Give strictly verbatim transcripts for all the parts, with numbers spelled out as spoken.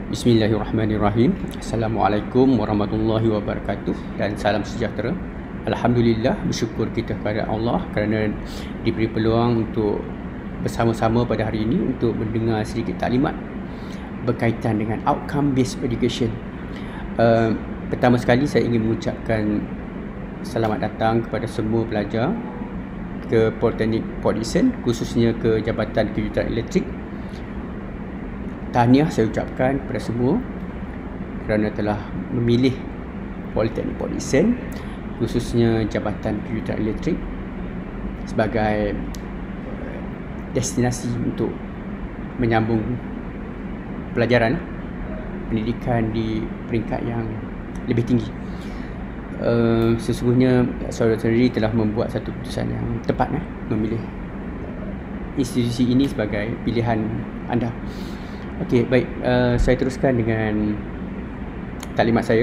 Bismillahirrahmanirrahim. Assalamualaikum warahmatullahi wabarakatuh dan salam sejahtera. Alhamdulillah, bersyukur kita kepada Allah kerana diberi peluang untuk bersama-sama pada hari ini untuk mendengar sedikit taklimat berkaitan dengan outcome based education. Uh, pertama sekali saya ingin mengucapkan selamat datang kepada semua pelajar ke Politeknik Port Dickson, khususnya ke Jabatan Kejuruteraan Elektrik. Tahniah saya ucapkan kepada semua kerana telah memilih Politeknik Port Dickson, khususnya Jabatan Kejuruteraan Elektrik, sebagai destinasi untuk menyambung pelajaran pendidikan di peringkat yang lebih tinggi. Uh, sesungguhnya saudara-saudari telah membuat satu keputusan yang tepat, eh, memilih institusi ini sebagai pilihan anda. Okey, baik, uh, saya teruskan dengan taklimat saya.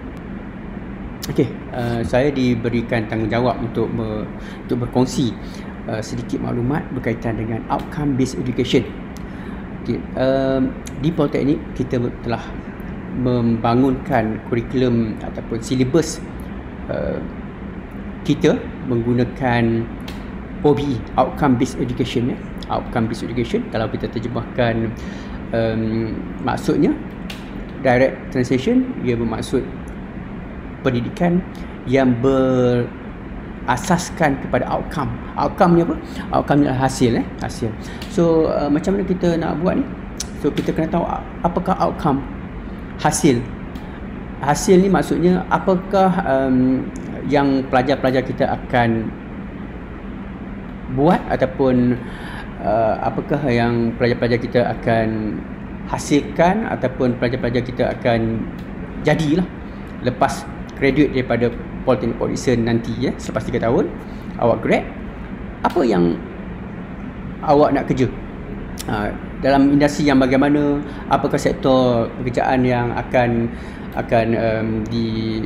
Okey, uh, saya diberikan tanggungjawab untuk me, untuk berkongsi uh, sedikit maklumat berkaitan dengan outcome based education. Okey, uh, di Politeknik kita telah membangunkan kurikulum ataupun silibus uh, kita menggunakan O B E, outcome based education, ya. Outcome based education, kalau kita terjemahkan Um, maksudnya direct translation, ia bermaksud pendidikan yang berasaskan kepada outcome. Outcome ni apa? Outcome ni adalah hasil, eh? hasil. So uh, macam mana kita nak buat ni? So kita kena tahu apakah outcome, hasil. Hasil ni maksudnya apakah um, yang pelajar-pelajar kita akan buat, ataupun Uh, apakah yang pelajar-pelajar kita akan hasilkan, ataupun pelajar-pelajar kita akan jadilah lepas graduate daripada Politeknik Port Dickson nanti, ya, selepas tiga tahun awak grad, apa yang awak nak kerja, uh, dalam industri yang bagaimana, apakah sektor pekerjaan yang akan akan um, di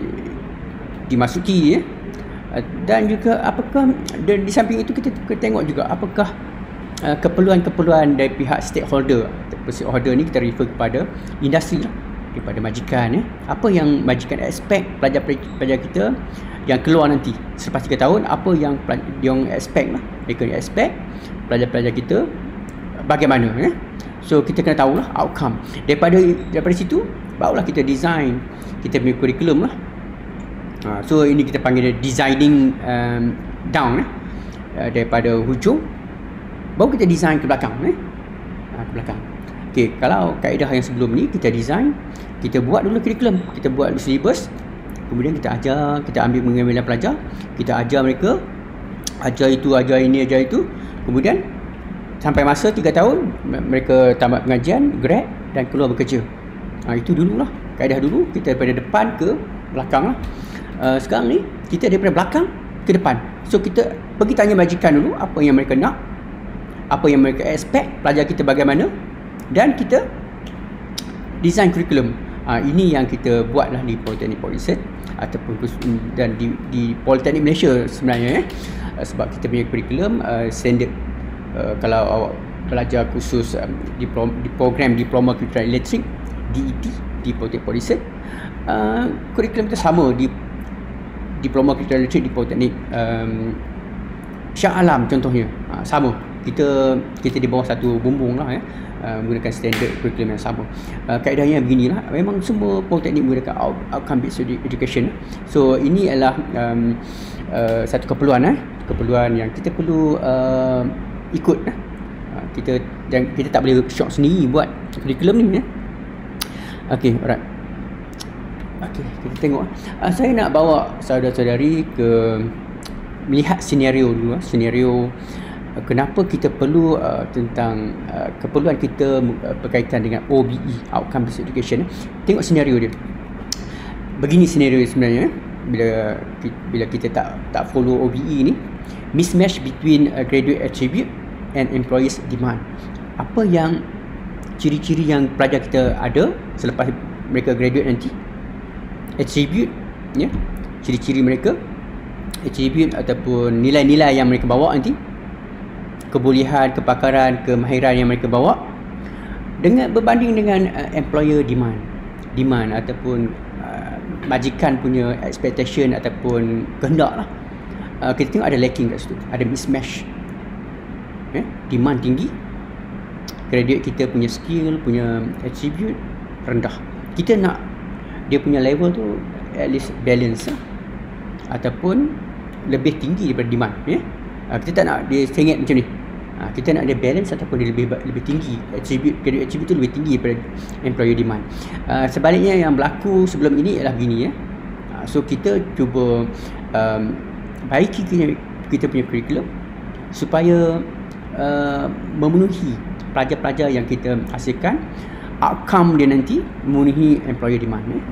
dimasuki, ya. Uh, dan juga apakah, dan di samping itu kita tengok juga apakah Uh, keperluan-keperluan dari pihak stakeholder. Stakeholder ni kita refer kepada industri lah, daripada majikan, ya. Apa yang majikan expect pelajar-pelajar kita yang keluar nanti selepas tiga tahun, apa yang dia expect lah, mereka expect pelajar-pelajar kita bagaimana, ya. So kita kena tahulah outcome. Daripada daripada situ barulah kita design kita punya kurikulum lah. Uh, so ini kita panggil designing um, down, ya. Uh, daripada hujung baru kita design ke belakang, eh? Ha, ke belakang. Okey, kalau kaedah yang sebelum ni kita design, kita buat dulu kurikulum, kita buat dulu syllabus, kemudian kita ajar, kita ambil mengambil pelajar, kita ajar mereka, ajar itu, ajar ini, ajar itu, kemudian sampai masa tiga tahun mereka tamat pengajian, grad dan keluar bekerja. Ha, itu dululah, kaedah dulu, kita daripada depan ke belakang lah. Uh, sekarang ni kita daripada belakang ke depan. So kita pergi tanya majikan dulu apa yang mereka nak, apa yang mereka expect pelajar kita bagaimana, dan kita design kurikulum. Ha, ini yang kita buatlah di Politeknik Port Dickson ataupun dan di, di Politeknik Malaysia sebenarnya, ya. Sebab kita punya kurikulum uh, standard. Uh, kalau awak belajar khusus um, di, pro, di program Diploma Kejuruteraan Elektrik D E T di Politeknik Port Dickson, uh, kurikulum kita sama di Diploma Kejuruteraan Elektrik di Politeknik um, Shah Alam contohnya, ha, sama. Kita kita di bawah satu bumbung lah, ya, uh, menggunakan standard kurikulum yang sama. Uh, kaedahnya beginilah. Memang semua politeknik menggunakan out, outcome based education. So ini adalah um, uh, satu keperluan, eh, keperluan yang kita perlu uh, ikut. Eh. Uh, kita dan kita tak boleh shock sendiri buat kurikulum ni, ya. Okey, alright. Okey, kita tengok. Uh, saya nak bawa saudara-saudari ke melihat senario dulu, senario kenapa kita perlu uh, tentang uh, keperluan kita uh, berkaitan dengan O B E, outcome based education. Tengok senario dia. Begini senario sebenarnya, bila bila kita tak tak follow O B E ni, mismatch between uh, graduate attribute and employees demand. Apa yang ciri-ciri yang pelajar kita ada selepas mereka graduate nanti, attribute, ya, ciri-ciri mereka, attribute ataupun nilai-nilai yang mereka bawa nanti, kebolehan, kepakaran, kemahiran yang mereka bawa, dengan berbanding dengan uh, employer demand demand ataupun uh, majikan punya expectation ataupun kehendak lah, uh, kita tengok ada lacking kat situ, ada mismatch. eh? Demand tinggi, graduate kita punya skill, punya attribute rendah. Kita nak dia punya level tu at least balance lah, ataupun lebih tinggi daripada demand. eh? uh, kita tak nak dia sengit macam ni. Ha, kita nak ada balance ataupun dia lebih lebih tinggi, attribute graduate attribute tu lebih tinggi daripada employer demand. Uh, sebaliknya yang berlaku sebelum ini ialah begini ya. Uh, so kita cuba um, baiki kita, kita punya curriculum supaya uh, memenuhi pelajar-pelajar yang kita hasilkan, outcome dia nanti memenuhi employer demand. Ya.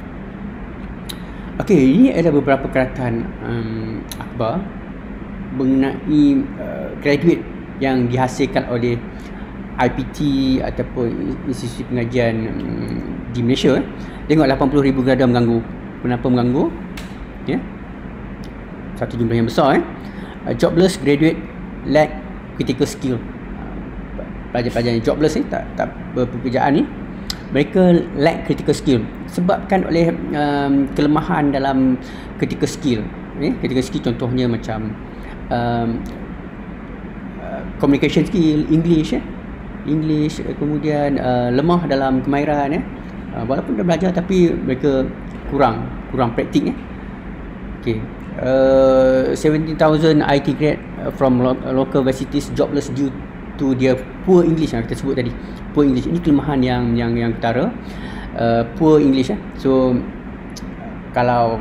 Okey, ini adalah beberapa keratan um, akhbar mengenai uh, graduate yang dihasilkan oleh I P T ataupun institusi pengajian um, di Malaysia. eh. Tengok lapan puluh ribu graduan mengganggu. Kenapa mengganggu? Ya. Yeah. Satu jumlah yang besar eh. Uh, jobless graduate lack critical skill. Uh, pelajar-pelajar yang jobless ni tak tak berpekerjaan ni, mereka lack critical skill sebabkan oleh um, kelemahan dalam critical skill. Eh, critical skill contohnya macam um, communication skill, English eh. English, kemudian uh, lemah dalam kemahiran eh. Uh, walaupun dah belajar tapi mereka kurang kurang praktik eh. Okey. Uh, seventeen thousand I T grad from lo- local universities jobless due to their poor English yang kita sebut tadi. Poor English. Ini kelemahan yang yang yang ketara. Uh, poor English eh. So kalau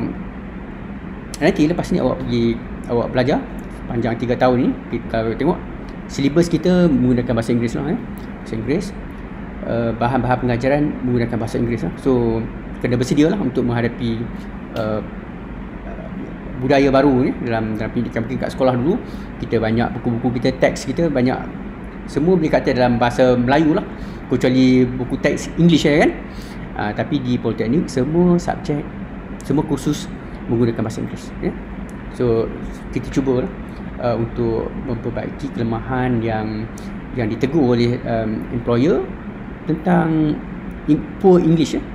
nanti lepas ni awak pergi awak belajar panjang tiga tahun ni, kita tengok silibus kita menggunakan bahasa Inggeris lah eh. Bahasa Inggeris, uh, bahan-bahan pengajaran menggunakan bahasa Inggeris lah. So kena bersedia lah untuk menghadapi uh, budaya baru ni dalam dalam pendidikan. Mungkin kat sekolah dulu kita banyak buku-buku kita, teks kita banyak semua boleh kata dalam bahasa Melayu lah, kecuali buku teks English ya kan. Uh, tapi di Politeknik semua subjek, semua kursus menggunakan bahasa Inggeris ya. So kita cuba lah Uh, untuk memperbaiki kelemahan yang yang ditegur oleh um, employer tentang in, poor English ya.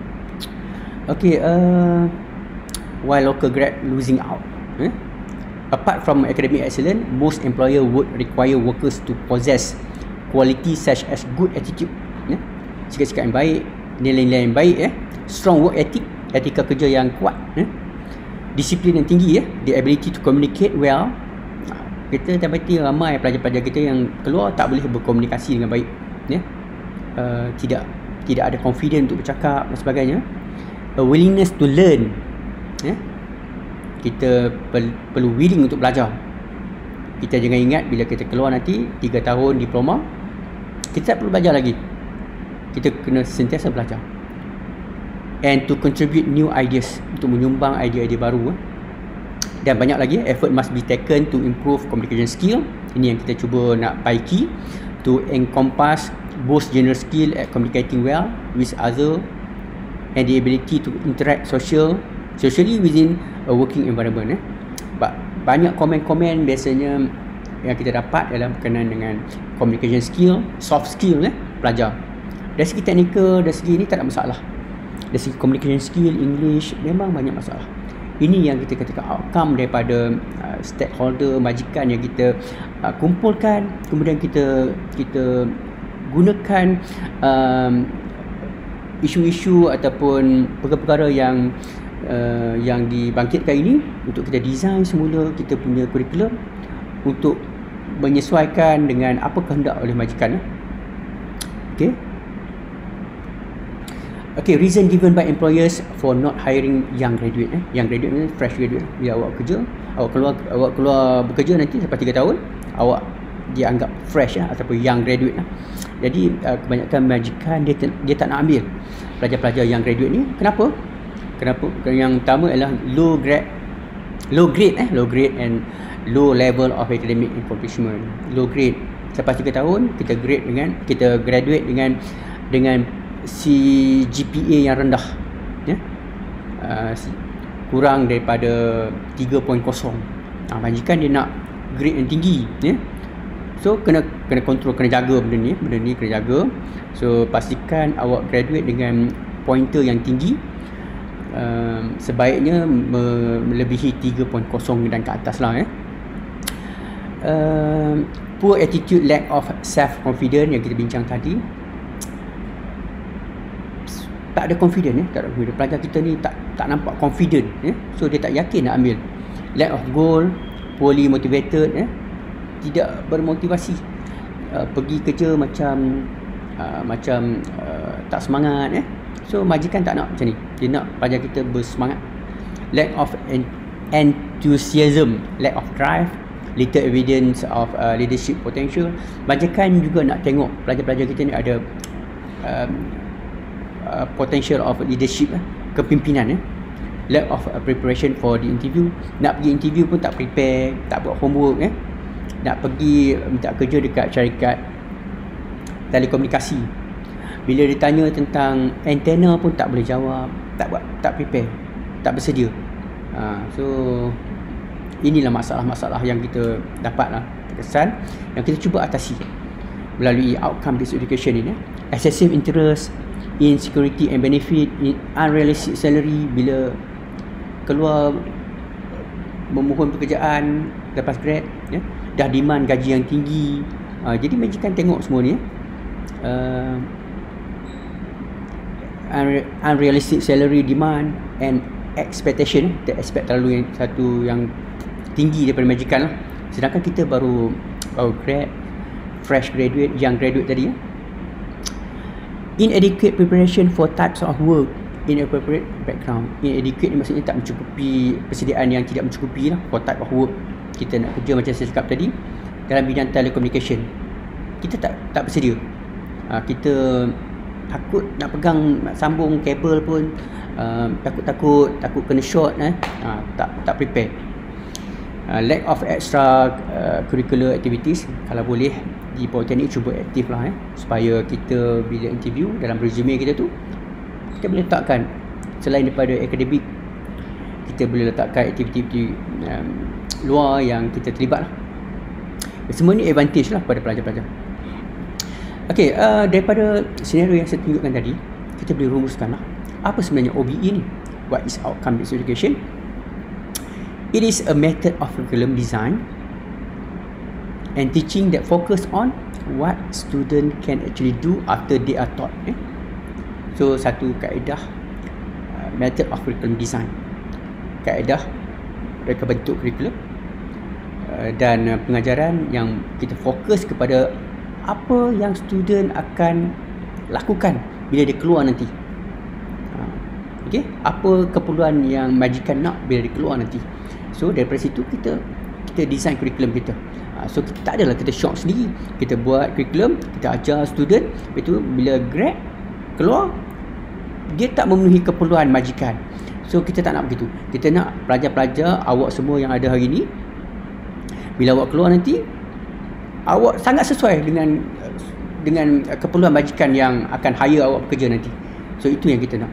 Okay, uh, while local grad losing out eh? Apart from academic excellence, most employer would require workers to possess quality such as good attitude eh? Sikap-sikap yang baik, nilai-nilai yang baik eh? Strong work ethic, etika kerja yang kuat eh? Disiplin yang tinggi eh? The ability to communicate well. Kita dapati ramai pelajar-pelajar kita yang keluar tak boleh berkomunikasi dengan baik ya. Uh, tidak tidak ada confidence untuk bercakap dan sebagainya. A willingness to learn ya. Kita per, perlu willing untuk belajar. Kita jangan ingat bila kita keluar nanti tiga tahun diploma kita tak perlu belajar lagi. Kita kena sentiasa belajar. And to contribute new ideas, untuk menyumbang idea-idea baru eh. Dan banyak lagi, effort must be taken to improve communication skill. Ini yang kita cuba nak baiki, to encompass both general skill at communicating well with other and the ability to interact social socially within a working environment eh. Banyak komen-komen biasanya yang kita dapat adalah berkenaan dengan communication skill, soft skill eh, pelajar. Dari segi teknikal, dari segi ini tak ada masalah. Dari segi communication skill, English memang banyak masalah. Ini yang kita katakan outcome daripada uh, stakeholder, majikan yang kita uh, kumpulkan, kemudian kita kita gunakan um, isu-isu ataupun perkara-perkara yang uh, yang dibangkitkan ini untuk kita design semula kita punya kurikulum untuk menyesuaikan dengan apa kehendak oleh majikan. Okey. Okay, reason given by employers for not hiring young graduate eh. Young graduate ni fresh graduate. Bila awak kerja, awak keluar awak keluar bekerja nanti lepas tiga tahun, awak dianggap fresh eh, ataupun young graduate lah. Jadi uh, kebanyakan majikan dia dia tak nak ambil pelajar-pelajar young graduate ni. Kenapa? Kenapa? Yang pertama ialah low grade low grade eh, low grade and low level of academic accomplishment. Low grade. Lepas tiga tahun kita grade dengan kita graduate dengan dengan si G P A yang rendah ya? uh, kurang daripada tiga kosong. uh, majikan dia nak grade yang tinggi ya? So kena kena kontrol, kena jaga benda ni, benda ni kena jaga. So pastikan awak graduate dengan pointer yang tinggi. Um, sebaiknya melebihi tiga titik kosong dan ke atas lah eh. Uh, poor attitude, lack of self confidence yang kita bincang tadi. Tak ada confident eh, tak ada confident. Pelajar kita ni tak tak nampak confident eh. So dia tak yakin nak ambil. Lack of goal, poorly motivated eh. Tidak bermotivasi. Uh, pergi kerja macam uh, macam uh, tak semangat eh. So majikan tak nak macam ni. Dia nak pelajar kita bersemangat. Lack of enthusiasm, lack of drive, little evidence of uh, leadership potential. Majikan juga nak tengok pelajar-pelajar kita ni ada um, uh, potential of leadership eh, kepimpinan eh. Lack of uh, preparation for the interview. Nak pergi interview pun tak prepare, tak buat homework eh. Nak pergi minta kerja dekat syarikat telekomunikasi, bila ditanya tentang antena pun tak boleh jawab, tak buat, tak prepare, tak bersedia. Ha, so inilah masalah-masalah yang kita dapat lah, terkesan yang kita cuba atasi melalui outcome based education ini. Excessive interest in security and benefit, in unrealistic salary. Bila keluar memohon pekerjaan lepas grad ya, dah demand gaji yang tinggi. Ha, jadi majikan tengok semua ni ya. Uh, unrealistic salary demand and expectation, kita expect terlalu yang satu yang tinggi daripada majikan lah. Sedangkan kita baru baru grad, fresh graduate, young graduate tadi ya. Inadequate preparation for types of work, inappropriate background. Inadequate ni maksudnya tak mencukupi, persediaan yang tidak mencukupi lah for type of work. Kita nak kerja macam saya cakap tadi dalam bidang telecommunication, kita tak tak bersedia. Ha, kita takut nak pegang, nak sambung kabel pun uh, takut-takut takut kena short eh. Ha, tak tak prepare. Uh, lack of extra uh, curricular activities. Kalau boleh di Politeknik cuba aktif lah eh, supaya kita bila interview dalam resume kita tu kita boleh letakkan, selain daripada akademik, kita boleh letakkan aktiviti-aktiviti um, luar yang kita terlibat lah. Semua ni advantage lah pada pelajar-pelajar. Okey, uh, daripada senario yang saya tunjukkan tadi, kita boleh rumuskan lah apa sebenarnya O B E ni. What is outcome based education? It is a method of curriculum design and teaching that focus on what student can actually do after they are taught. Eh? So satu kaedah uh, method of curriculum design, kaedah reka bentuk kurikulum uh, dan uh, pengajaran yang kita fokus kepada apa yang student akan lakukan bila dia keluar nanti. Uh, okay? Apa keperluan yang majikan nak bila dia keluar nanti. So daripada situ kita kita design kurikulum kita. Uh, so kita tak adalah kita shock sendiri. Kita buat kurikulum, kita ajar student, lepas tu bila grad keluar dia tak memenuhi keperluan majikan. So kita tak nak begitu. Kita nak pelajar-pelajar awak semua yang ada hari ni, bila awak keluar nanti awak sangat sesuai dengan dengan keperluan majikan yang akan hire awak bekerja nanti. So itu yang kita nak.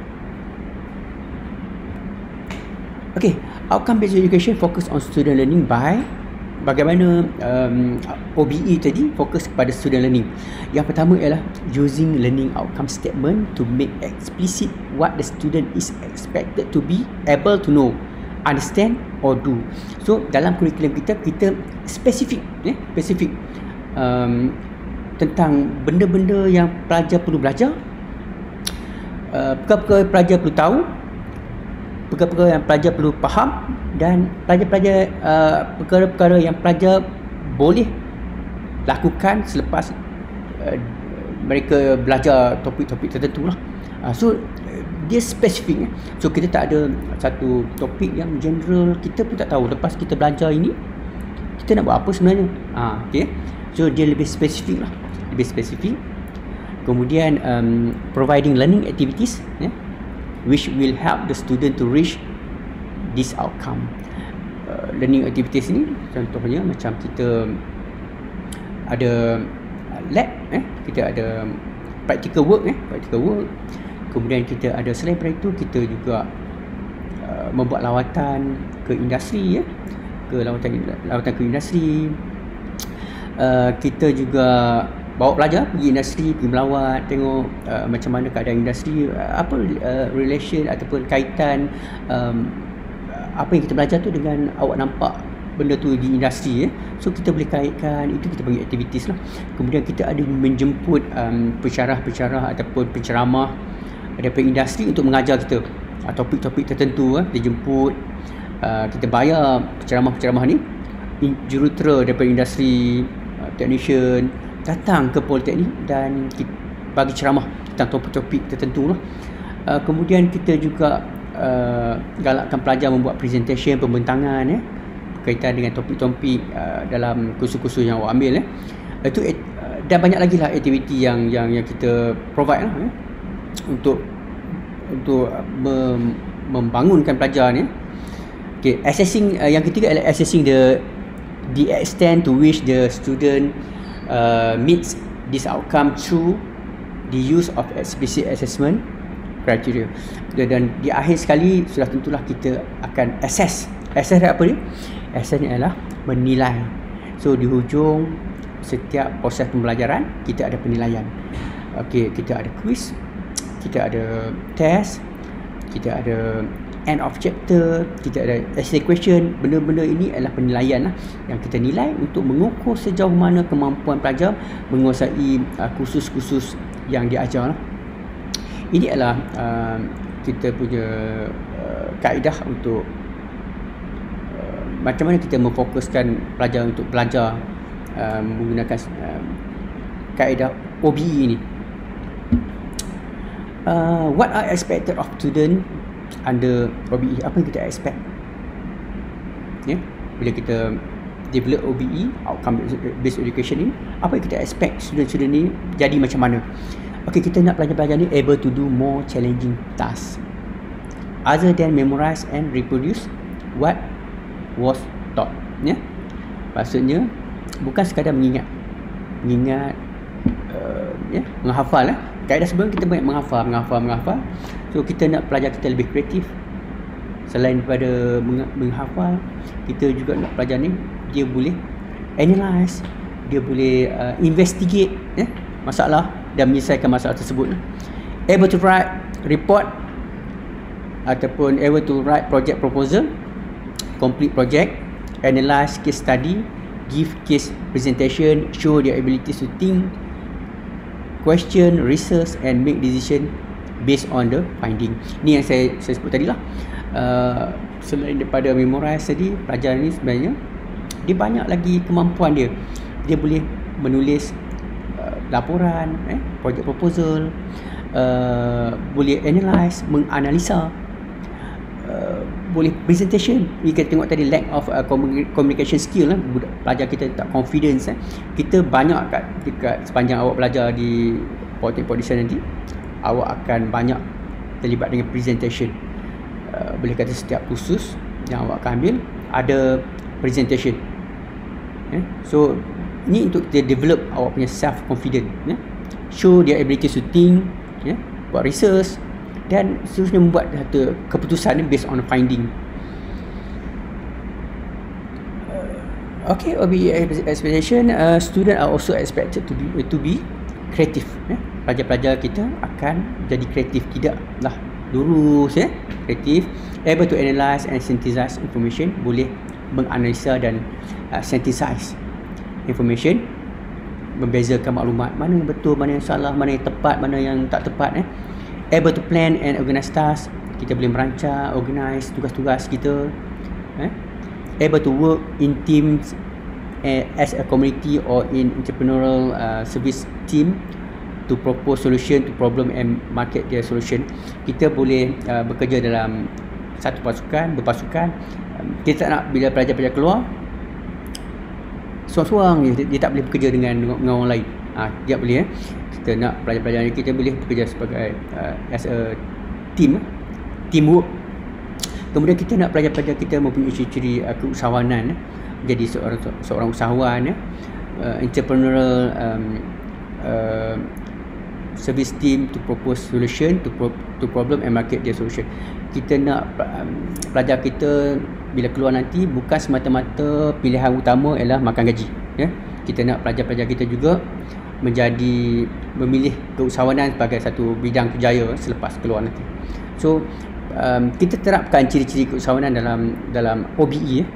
Okay, outcome based education focus on student learning by bagaimana um, O B E tadi fokus kepada student learning. Yang pertama ialah using learning outcome statement to make explicit what the student is expected to be able to know, understand or do. So dalam kurikulum kita, kita spesifik eh, spesifik um, tentang benda-benda yang pelajar perlu belajar, uh, perkara-perkara pelajar perlu tahu, perkara-perkara yang pelajar perlu faham, dan pelajar-pelajar uh, perkara-perkara yang pelajar boleh lakukan selepas uh, mereka belajar topik-topik tertentu lah. Uh, so dia spesifik eh. So kita tak ada satu topik yang general, kita pun tak tahu lepas kita belajar ini kita nak buat apa sebenarnya. uh, okay. So dia lebih spesifik lah, lebih spesifik. Kemudian um, providing learning activities eh, which will help the student to reach this outcome. Uh, learning activities ni contohnya macam kita ada lab eh, kita ada practical work eh, practical work. Kemudian kita ada, selain daripada itu kita juga uh, membuat lawatan ke industri ya, ke lawatan lawatan ke industri. uh, kita juga bawa pelajar pergi industri, pergi melawat, tengok uh, macam mana keadaan industri, uh, apa uh, relation ataupun kaitan um, apa yang kita belajar tu dengan awak nampak benda tu di industri, eh. So kita boleh kaitkan, itu kita panggil activities lah. Kemudian kita ada menjemput um, pensyarah-pensyarah ataupun penceramah daripada industri untuk mengajar kita uh, topik-topik tertentu, eh. Kita jemput, uh, kita bayar penceramah-penceramah ni, jurutera daripada industri, uh, technician datang ke Politeknik dan kita bagi ceramah tentang topik-topik tertentu lah. Uh, kemudian kita juga uh, galakkan pelajar membuat presentation, pembentangan, eh, berkaitan dengan topik-topik uh, dalam kursus-kursus yang awak ambil, eh. Itu uh, dan banyak lagi lah aktiviti yang yang yang kita provide lah, eh, untuk untuk mem, membangunkan pelajar ni. Okay, assessing uh, yang ketiga adalah assessing the the extent to which the student uh, meets this outcome through the use of explicit assessment criteria. Dan di akhir sekali sudah tentulah kita akan assess. Assess apa ni? Assess ni adalah menilai. So di hujung setiap proses pembelajaran kita ada penilaian. Okey, kita ada quiz, kita ada test, kita ada end of chapter, kita ada essay question. Benda-benda ini adalah penilaian lah, yang kita nilai untuk mengukur sejauh mana kemampuan pelajar menguasai uh, kursus-kursus yang diajar lah. Ini adalah uh, kita punya uh, kaedah untuk uh, macam mana kita memfokuskan pelajar untuk belajar uh, menggunakan uh, kaedah O B E ni. Uh, what are expected of student under O B E? Apa yang kita expect, ya, yeah? Bila kita develop O B E, outcome based education ni, apa yang kita expect student-student ni jadi macam mana? Okay, kita nak pelajar-pelajar ni able to do more challenging tasks other than memorize and reproduce what was taught, ya, yeah? Maksudnya bukan sekadar mengingat mengingat uh, ya, yeah, menghafal, eh. Kaedah sebelum kita banyak menghafal, menghafal, menghafal. So kita nak pelajar kita lebih kreatif. Selain daripada menghafal, kita juga nak pelajar ni dia boleh analyse, dia boleh uh, investigate, eh, masalah dan menyelesaikan masalah tersebut. Able to write report ataupun able to write project proposal, complete project, analyse case study, give case presentation, show their abilities to think, question, research and make decision based on the finding. Ni yang saya saya sebut tadi lah. Uh, selain daripada memorize tadi, pelajar ni sebenarnya dia banyak lagi kemampuan dia. Dia boleh menulis uh, laporan, eh, project proposal, uh, boleh analyse, menganalisa, uh, boleh presentation. Kita tengok tadi lack of uh, communication skill, eh. Pelajar kita tak confidence, eh. Kita banyak kat dekat sepanjang awak belajar di Politeknik Port Dickson nanti, awak akan banyak terlibat dengan presentation. Uh, boleh kata setiap kursus yang awak akan ambil ada presentation, eh. So ni untuk kita develop awak punya self confidence, eh. Show their ability to think, eh. Buat research dan seterusnya membuat satu keputusan based on finding. Uh, okay, O B E expectation, uh, student are also expected to be to be kreatif, eh. Pelajar-pelajar kita akan jadi kreatif, tidaklah lurus, eh. Kreatif, able to analyse and synthesize information, boleh menganalisa dan uh, synthesize information, membezakan maklumat mana yang betul, mana yang salah, mana yang tepat, mana yang tak tepat, eh. Able to plan and organize tasks, kita boleh merancang, organize tugas-tugas kita, eh. Able to work in teams eh, as a community or in entrepreneurial uh, service team to propose solution to problem and market their solution. Kita boleh uh, bekerja dalam satu pasukan, berpasukan. Um, kita tak nak bila pelajar-pelajar keluar seorang-seorang dia, dia tak boleh bekerja dengan, dengan orang lain. Ha, dia boleh, eh. Kita nak pelajar-pelajar ni kita boleh bekerja sebagai uh, as a team, teamwork. Kemudian kita nak pelajar-pelajar kita mempunyai ciri-ciri uh, keusahawanan, eh. Jadi seorang seorang usahawan, eh. uh, entrepreneurial um, uh, service team to propose solution to pro, to problem and market their solution. Kita nak um, pelajar kita bila keluar nanti bukan semata-mata pilihan utama ialah makan gaji. ya. Kita nak pelajar-pelajar kita juga menjadi memilih keusahawanan sebagai satu bidang kerjaya selepas keluar nanti. So um, kita terapkan ciri-ciri keusahawanan dalam dalam O B E ya.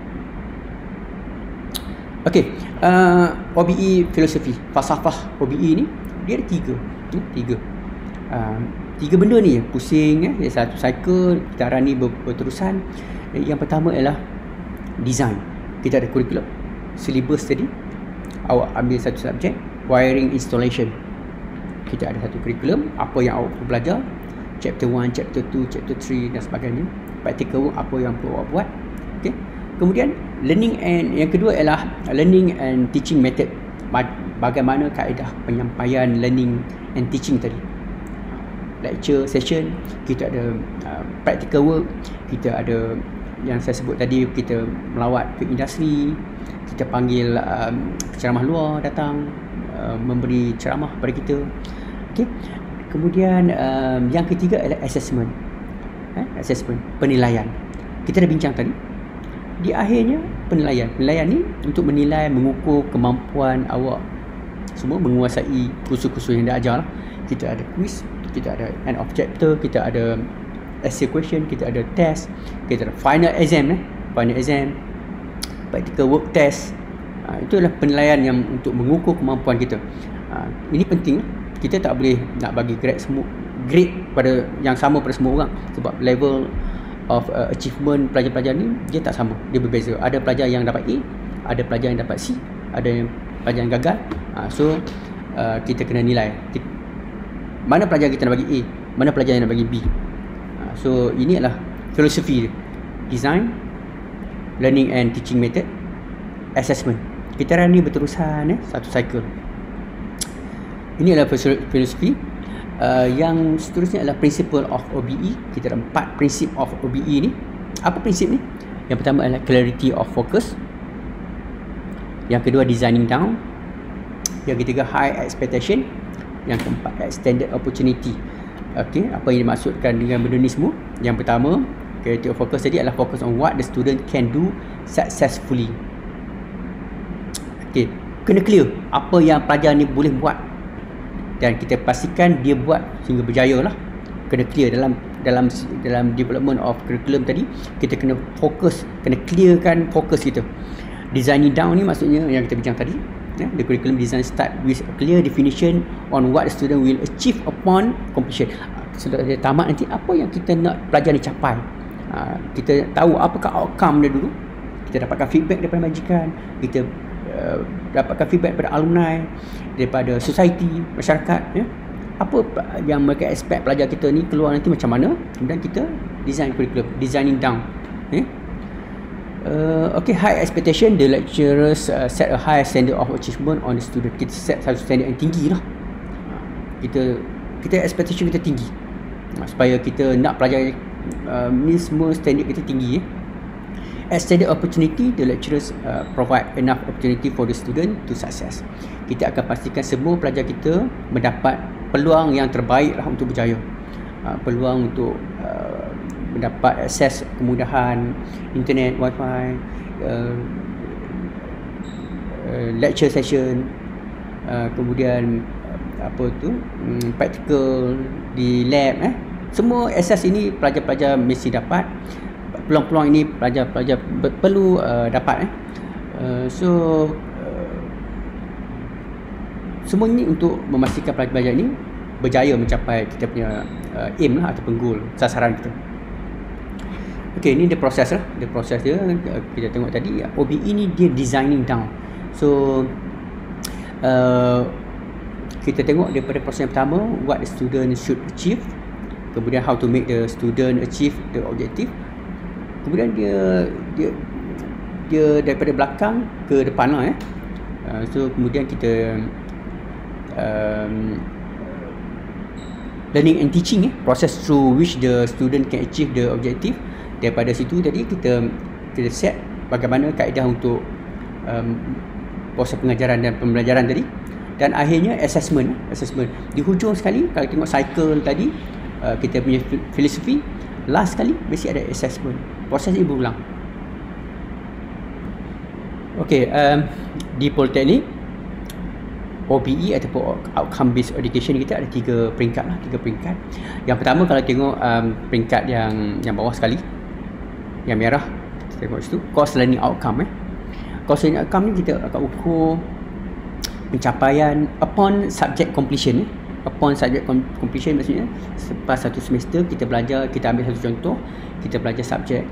Okey, uh, O B E filosofi, falsafah O B E ni dia ada tiga, ya, tiga. Uh, tiga benda ni pusing ya, satu cycle kita arani berterusan. Yang pertama ialah design. Kita ada kurikulum, syllabus tadi. Awak ambil satu subjek, wiring installation. Kita ada satu kurikulum, apa yang awak perlu belajar, chapter one, chapter two, chapter three dan sebagainya. Practical work apa yang perlu awak buat. Okey. Kemudian learning and yang kedua ialah learning and teaching method. Bagaimana kaedah penyampaian learning and teaching tadi. Lecture session, kita ada uh, practical work, kita ada yang saya sebut tadi, kita melawat ke industri, kita panggil um, ceramah luar datang uh, memberi ceramah kepada kita. Okey. Kemudian um, yang ketiga adalah assessment. Eh, assessment, penilaian. Kita dah bincang tadi. Di akhirnya penilaian. Penilaian ni untuk menilai, mengukur kemampuan awak semua menguasai kursus-kursus yang dah ajar lah. Kita ada quiz, kita ada end of chapter, kita ada essay question, kita ada test, kita ada final exam eh, final exam, practical work test. Ha, itulah penilaian yang untuk mengukur kemampuan kita. Ha, ini penting. Kita tak boleh nak bagi grade semua grade pada yang sama pada semua orang, sebab level of uh, achievement pelajar-pelajar ni dia tak sama, dia berbeza. Ada pelajar yang dapat A, ada pelajar yang dapat C, ada yang pelajar yang gagal. Ha, so uh, kita kena nilai kita, mana pelajar kita nak bagi A, mana pelajar yang nak bagi B. Ha, so ini adalah filosofi design, learning and teaching method, assessment. Kita ni berterusan eh, satu cycle. Ini adalah filosofi. Uh, yang seterusnya adalah principle of O B E. Kita ada empat prinsip of O B E ni. Apa prinsip ni? Yang pertama adalah clarity of focus. Yang kedua designing down. Yang ketiga high expectation. Yang keempat extended opportunity. Okey, apa yang dimaksudkan dengan benda ni semua? Yang pertama, clarity of focus tadi adalah focus on what the student can do successfully. Okey, kena clear apa yang pelajar ni boleh buat, dan kita pastikan dia buat sehingga berjaya lah. Kena clear dalam dalam dalam development of curriculum tadi. Kita kena fokus, kena clearkan fokus kita. Designing down ni maksudnya yang kita bincang tadi, ya, the curriculum design start with a clear definition on what the student will achieve upon completion. Setelah dia tamat nanti, apa yang kita nak pelajar ni capai. Ha, kita tahu apakah outcome dia dulu. Kita dapatkan feedback daripada majikan, kita Uh, dapatkan feedback daripada alumni, daripada society, masyarakat, ya. Apa yang mereka expect pelajar kita ni keluar nanti macam mana, kemudian kita design curriculum, designing down, ya. Uh, okay, high expectation, the lecturers uh, set a high standard of achievement on the student. Kita set satu standard yang tinggi lah. Kita kita expectation kita tinggi, supaya kita nak pelajar uh, ni semua standard kita tinggi, ya. Extended opportunity, the lecturers uh, provide enough opportunity for the student to success. Kita akan pastikan semua pelajar kita mendapat peluang yang terbaik lah untuk berjaya. Uh, peluang untuk uh, mendapat akses kemudahan internet, wifi, uh, uh, lecture session, uh, kemudian uh, apa tu, um, practical di lab, eh. Semua akses ini pelajar-pelajar mesti dapat. Peluang-peluang ini pelajar-pelajar perlu uh, dapat, eh. Uh, so uh, semua ini untuk memastikan pelajar-pelajar ini berjaya mencapai kita punya uh, aim lah, ataupun goal, sasaran kita. Okey, ini dia proses lah, dia proses dia. Uh, kita tengok tadi O B E ni dia designing down. So uh, kita tengok daripada proses yang pertama, what the student should achieve, kemudian how to make the student achieve the objective. Kemudian dia dia dia daripada belakang ke depan lah, eh. Uh, so kemudian kita um, learning and teaching, eh, process through which the student can achieve the objective. Daripada situ tadi kita kita set bagaimana kaedah untuk um, proses pengajaran dan pembelajaran tadi, dan akhirnya assessment, assessment. Di hujung sekali kalau tengok cycle tadi, uh, kita punya filosofi, last sekali mesti ada assessment. Proses ini berulang. Okey, um, di Politeknik O B E ataupun Outcome Based Education kita ada tiga peringkat lah, tiga peringkat. Yang pertama kalau tengok um, peringkat yang yang bawah sekali, yang merah, kita tengok situ, Course Learning Outcome eh. Course Learning Outcome ni kita akan ukur pencapaian upon subject completion eh. Upon subject completion maksudnya selepas satu semester kita belajar, kita ambil satu contoh, kita belajar subjek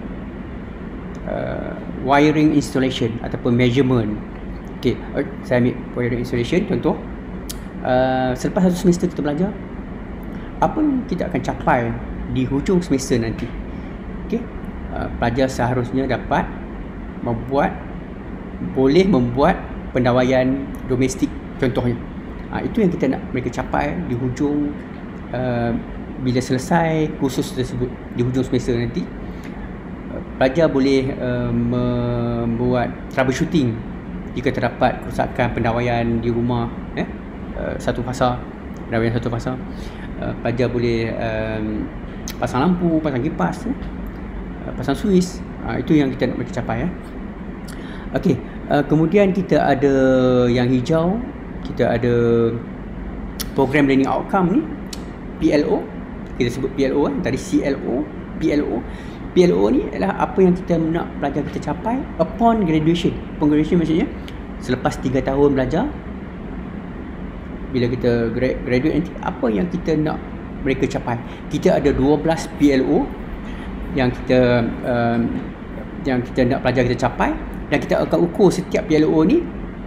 uh, wiring installation ataupun measurement. Okey, saya ambil wiring installation contoh. Uh, selepas satu semester kita belajar, apa yang kita akan capai di hujung semester nanti. Okey, uh, pelajar seharusnya dapat membuat, boleh membuat pendawaian domestik contohnya. Ha, itu yang kita nak mereka capai di hujung uh, bila selesai kursus tersebut di hujung semester nanti. Uh, pelajar boleh uh, membuat troubleshooting jika terdapat kerosakan pendawaian di rumah eh uh, satu fasa, pendawaian satu fasa. Uh, pelajar boleh um, pasang lampu, pasang kipas, eh? uh, pasang suis. Uh, itu yang kita nak mereka capai eh. Okey, uh, kemudian kita ada yang hijau, kita ada program learning outcome ni, P L O. Kita sebut P L O kan, tadi C L O, P L O. P L O ni adalah apa yang kita nak pelajar kita capai upon graduation. Upon graduation maksudnya selepas tiga tahun belajar, bila kita graduate nanti, apa yang kita nak mereka capai. Kita ada dua belas P L O yang kita um, yang kita nak pelajar kita capai, dan kita akan ukur setiap P L O ni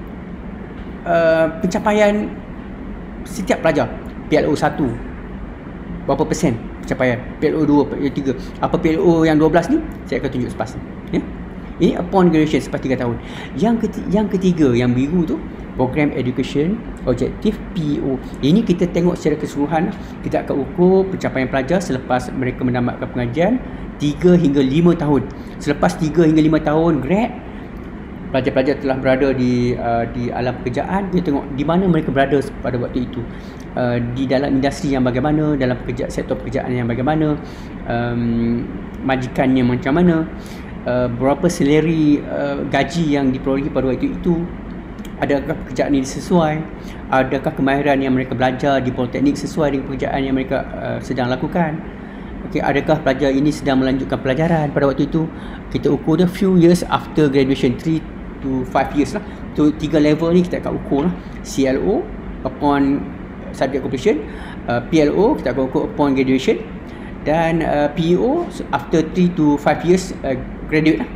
uh, pencapaian setiap pelajar. P L O satu berapa persen pencapaian, P L O dua, P L O tiga, apa P L O yang dua belas ni saya akan tunjuk selepas ni ya? Ini upon graduation selepas tiga tahun. Yang ketiga, yang ketiga yang biru tu program education objektif P O. Ini kita tengok secara keseluruhan. Kita akan ukur pencapaian pelajar selepas mereka menamatkan pengajian tiga hingga lima tahun. Selepas tiga hingga lima tahun grad, pelajar-pelajar telah berada di uh, di alam pekerjaan. Kita tengok di mana mereka berada pada waktu itu, uh, di dalam industri yang bagaimana, dalam pekerja, sektor pekerjaan yang bagaimana, um, majikannya macam mana, uh, berapa salary, uh, gaji yang diperolehi pada waktu itu, adakah pekerjaan ini sesuai, adakah kemahiran yang mereka belajar di politeknik sesuai dengan pekerjaan yang mereka uh, sedang lakukan. Okay, adakah pelajar ini sedang melanjutkan pelajaran pada waktu itu. Kita ukur dia few years after graduation, three to five years lah. So tiga level ni kita akan ukur lah. C L O upon subject completion, uh, P L O kita akan ukur upon graduation, dan uh, P O after three to five years uh, graduate lah.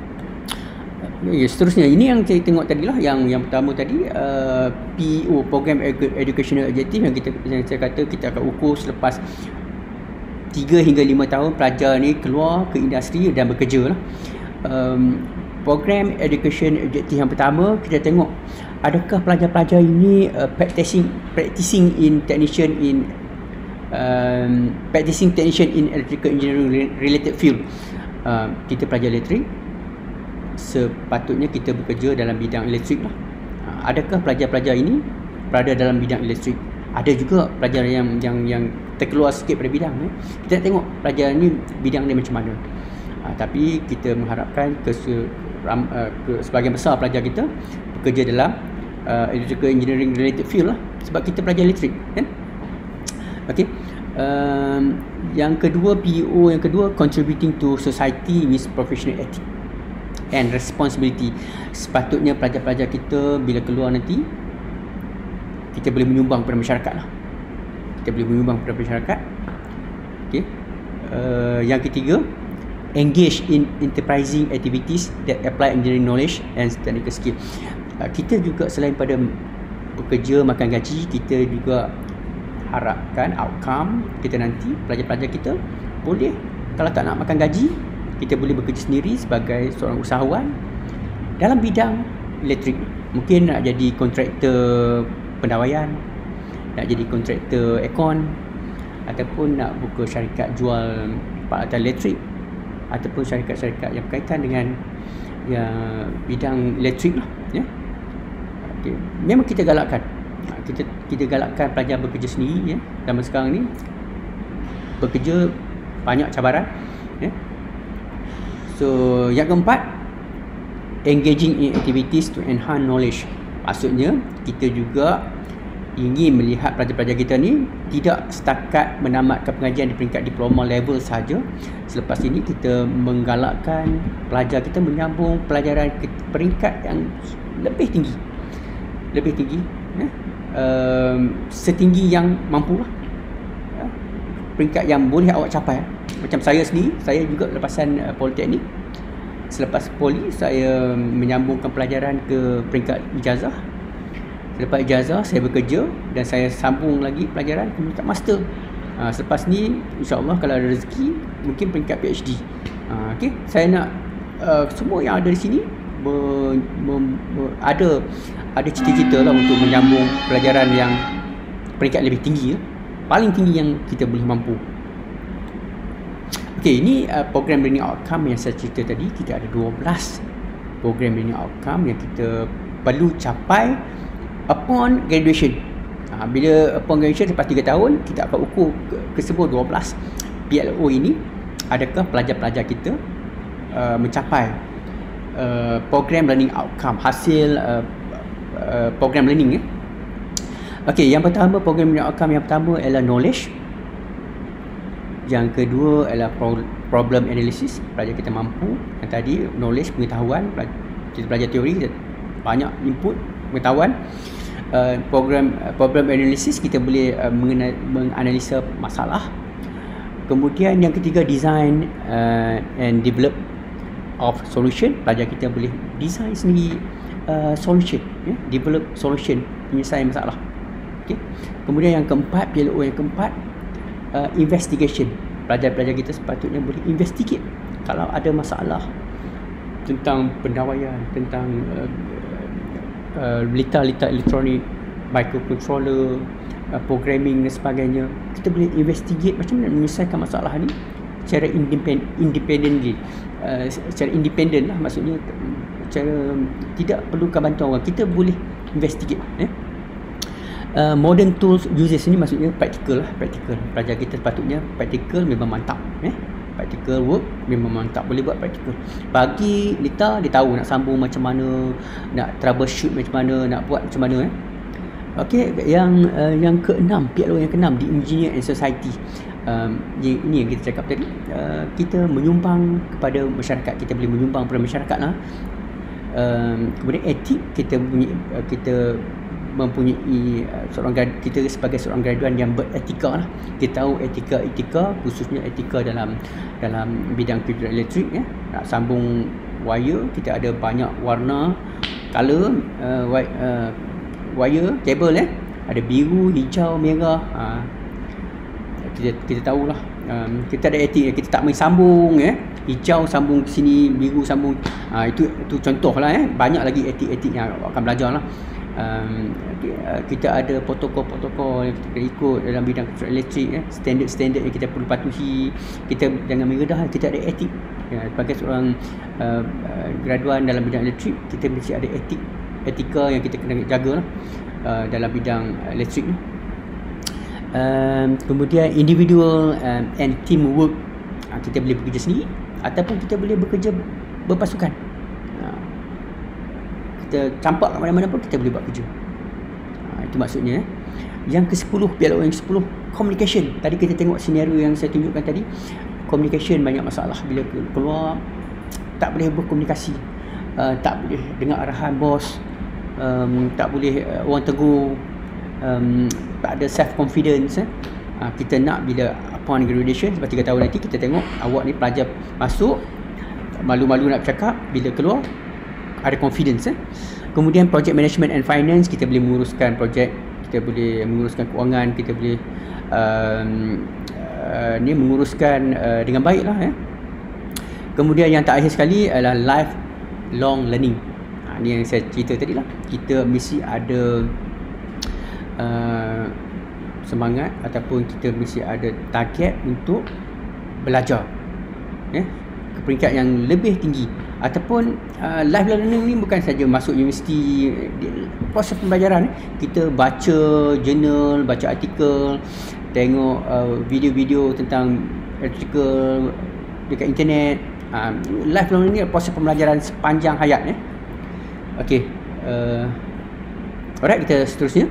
Ya, seterusnya ini yang saya tengok tadi lah, yang yang pertama tadi uh, P O, program educational objective, yang kita yang saya kata kita akan ukur selepas tiga hingga lima tahun pelajar ni keluar ke industri dan bekerja lah. Um, program education objective yang pertama, kita tengok adakah pelajar-pelajar ini uh, practicing practicing in technician in um, practicing technician in electrical engineering related field. Uh, kita pelajar elektrik, sepatutnya kita bekerja dalam bidang elektrik lah. Uh, adakah pelajar-pelajar ini berada dalam bidang elektrik? Ada juga pelajar yang yang yang terkeluar sikit pada bidang eh. Kita nak tengok pelajar ni bidang dia macam mana. Ha, tapi kita mengharapkan ke, ram, uh, ke sebahagian besar pelajar kita bekerja dalam uh, electrical engineering related field lah, sebab kita pelajar elektrik kan. Okey. Um, yang kedua, P O yang kedua, contributing to society with professional ethics and responsibility. Sepatutnya pelajar-pelajar kita bila keluar nanti, kita boleh menyumbang kepada masyarakat lah. Kita boleh menyumbang kepada masyarakat. Okay. Uh, yang ketiga, engage in enterprising activities that apply engineering knowledge and technical skill. Uh, kita juga selain pada bekerja makan gaji, kita juga harapkan outcome kita nanti pelajar-pelajar kita boleh, kalau tak nak makan gaji, kita boleh bekerja sendiri sebagai seorang usahawan dalam bidang elektrik. Mungkin nak jadi kontraktor pendawaian, nak jadi kontraktor aircon, ataupun nak buka syarikat jual peralatan elektrik, ataupun syarikat-syarikat yang berkaitan dengan ya, bidang elektrik lah ya. Okay. Memang kita galakkan kita kita galakkan pelajar bekerja sendiri ya. Zaman sekarang ni bekerja banyak cabaran ya. So yang keempat, engaging in activities to enhance knowledge. Maksudnya kita juga ingin melihat pelajar-pelajar kita ni tidak setakat menamatkan pengajian di peringkat diploma level saja. Selepas ini kita menggalakkan pelajar kita menyambung pelajaran ke peringkat yang lebih tinggi, lebih tinggi, ya? uh, setinggi yang mampu lah, ya? Peringkat yang boleh awak capai. Macam saya sendiri, saya juga lepasan uh, politeknik. Selepas poli, saya menyambungkan pelajaran ke peringkat ijazah. Selepas ijazah, saya bekerja dan saya sambung lagi pelajaran ke peringkat master. Ha, selepas ni, insyaAllah kalau ada rezeki, mungkin peringkat PhD. Ha, okay? Saya nak uh, semua yang ada di sini me, me, me, ada ada cita-cita lah untuk menyambung pelajaran yang peringkat lebih tinggi, paling tinggi yang kita boleh mampu. Okay, ini uh, program learning outcome yang saya cerita tadi. Kita ada dua belas program learning outcome yang kita perlu capai upon graduation. Ha, bila upon graduation lepas tiga tahun, kita akan ukur kesemua dua belas P L O ini, adakah pelajar-pelajar kita uh, mencapai uh, program learning outcome, hasil uh, uh, program learning. Eh? Okey, yang pertama program learning outcome yang pertama ialah knowledge. Yang kedua adalah problem analysis, pelajar kita mampu. Yang tadi knowledge, pengetahuan, kita belajar teori, kita banyak input pengetahuan. Uh, program uh, problem analysis, kita boleh uh, mengenal, menganalisa masalah. Kemudian yang ketiga design uh, and develop of solution, pelajar kita boleh design sendiri uh, solution, yeah? Develop solution, penyelesaian masalah. Okay. Kemudian yang keempat, P L O yang keempat, uh, investigation, pelajar-pelajar kita sepatutnya boleh investigate kalau ada masalah tentang pendawaian, tentang uh, uh, litar-litar elektronik, microcontroller, uh, programming dan sebagainya. Kita boleh investigate macam mana menyelesaikan masalah ni secara independent, independently, uh, secara independent lah, maksudnya secara tidak perlukan bantuan orang, kita boleh investigate. Eh? Uh, modern tools uses ni maksudnya practical lah, practical. Pelajar kita sepatutnya practical memang mantap. Eh? Practical work memang mantap, boleh buat practical. Pagi Lita dia tahu nak sambung macam mana, nak troubleshoot macam mana, nak buat macam mana. Eh? Okey, yang uh, yang keenam, P L O yang keenam di Engineer and Society. Um, ini yang kita cakap tadi, uh, kita menyumbang kepada masyarakat, kita boleh menyumbang kepada masyarakat lah. Um, kemudian etik, kita punya, uh, kita mempunyai uh, seorang kita sebagai seorang graduan yang beretika lah. Kita tahu etika-etika, khususnya etika dalam dalam bidang komputer elektrik, ya. Nak sambung wire, kita ada banyak warna, color, uh, white, uh, wire, kabel, eh. Ada biru, hijau, merah. Ha. Kita kita tahulah. Um, kita ada etik, kita tak main sambung, eh. Hijau sambung ke sini, biru sambung. Ha, itu itu contoh lah, eh. Banyak lagi etik-etik yang akan belajar lah. Um, kita ada protokol-protokol yang kita kena ikut dalam bidang komputer elektrik, eh. Standard-standard yang kita perlu patuhi. Kita jangan meredah, kita ada etik. Ya, sebagai seorang uh, uh, graduan dalam bidang elektrik, kita mesti ada etik, etika yang kita kena jaga lah, uh, dalam bidang elektrik ni. Um, kemudian individual um, and teamwork, uh, kita boleh bekerja sendiri ataupun kita boleh bekerja berpasukan. Uh, kita campak kat mana-mana pun kita boleh buat kerja. Uh, itu maksudnya. Yang ke sepuluh, P L O yang ke sepuluh, communication. Tadi kita tengok senario yang saya tunjukkan tadi. Communication banyak masalah bila keluar, tak boleh berkomunikasi, uh, tak boleh dengar arahan bos, um, tak boleh uh, orang tegur, um, tak ada self confidence. Eh. Uh, kita nak bila upon graduation sebab tiga tahun nanti kita tengok awak ni pelajar masuk malu-malu nak bercakap, bila keluar ada confidence. Eh. Kemudian project management and finance, kita boleh menguruskan projek, kita boleh menguruskan kewangan, kita boleh um, uh, ni menguruskan uh, dengan baik lah. Eh. Kemudian yang terakhir sekali adalah lifelong learning. Ha, ni yang saya cerita tadi lah. Kita mesti ada uh, semangat ataupun kita mesti ada target untuk belajar, eh, ke peringkat yang lebih tinggi. Ataupun uh, lifelong learning ni bukan saja masuk universiti, proses pembelajaran, eh. Kita baca jurnal, baca artikel, tengok uh, video-video tentang artikel dekat internet. Uh, lifelong learning ni proses pembelajaran sepanjang hayat, eh. Okey, uh, alright, kita seterusnya.